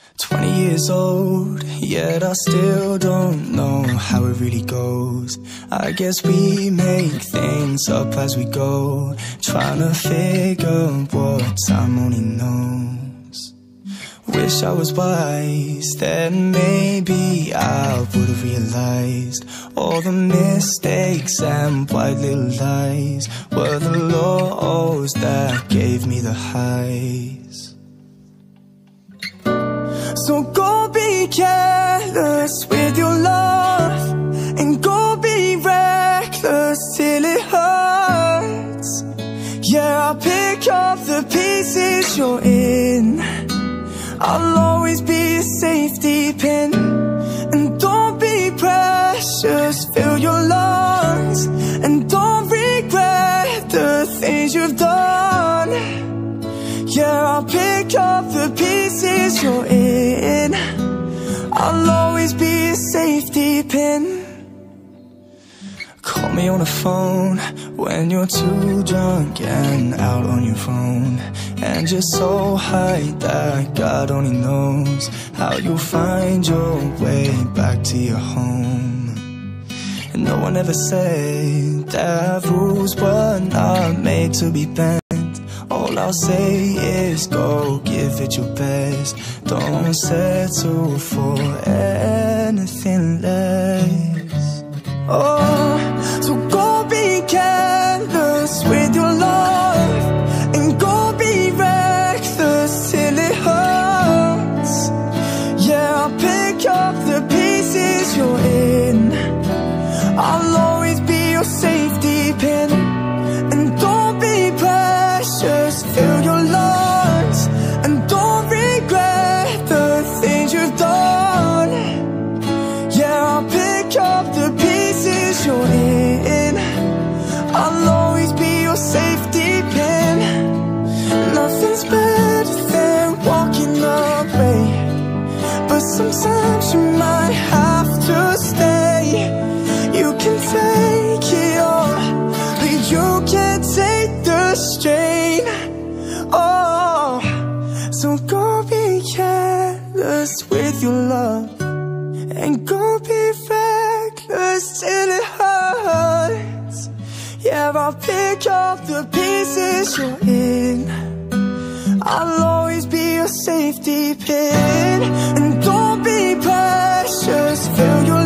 20 years old, yet I still don't know how it really goes. I guess we make things up as we go, trying to figure what time only knows. Wish I was wise, then maybe I would've realized all the mistakes and white little lies were the lows that gave me the highs. So go be careless with your love, and go be reckless till it hurts. Yeah, I'll pick up the pieces you're in. I'll always be a safety pin. And don't be precious, fill your lungs, and don't regret the things you've done. Yeah, I'll pick up the pieces you're in. I'll always be a safety pin. Call me on the phone when you're too drunk and out on your phone, and just so high that God only knows how you'll find your way back to your home. And no one ever said that rules were not made to be bent. All I'll say is go give it your best. Don't settle for anything less. Oh, so go be careless with your love, and go be reckless till it hurts. Yeah, I'll pick up the pieces you're in. I'll always be your safety pin. And don't be precious, fill your lungs, and don't regret the things you've done. Yeah, I'll pick up the pieces you're in. I'll always be your safety pin. Nothing's better than walking away, but sometimes you might have to stay. You can take it all, but you can't take the strain. Oh, so go be careless with your love, and go be reckless till it hurts. Yeah, I'll pick up the pieces you're in. I'll always be your safety pin. And don't be precious, fill your